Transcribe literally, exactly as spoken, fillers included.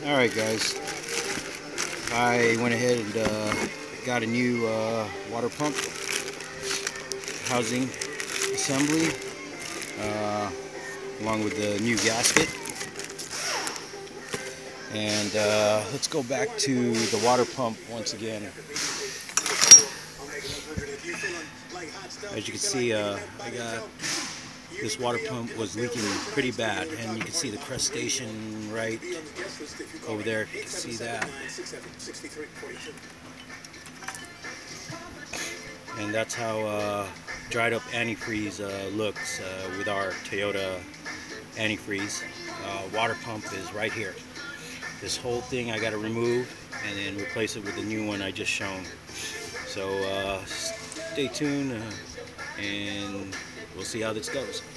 Alright guys, I went ahead and uh, got a new uh, water pump housing assembly uh, along with the new gasket. And uh, let's go back to the water pump once again. As you can see, uh, I got this water pump was leaking pretty bad, and you can see the crustacean right over there. You can see that. And that's how uh, dried up antifreeze uh, looks uh, with our Toyota antifreeze. Uh, water pump is right here. This whole thing I got to remove and then replace it with the new one I just shown. So uh, stay tuned uh, and we'll see how this goes.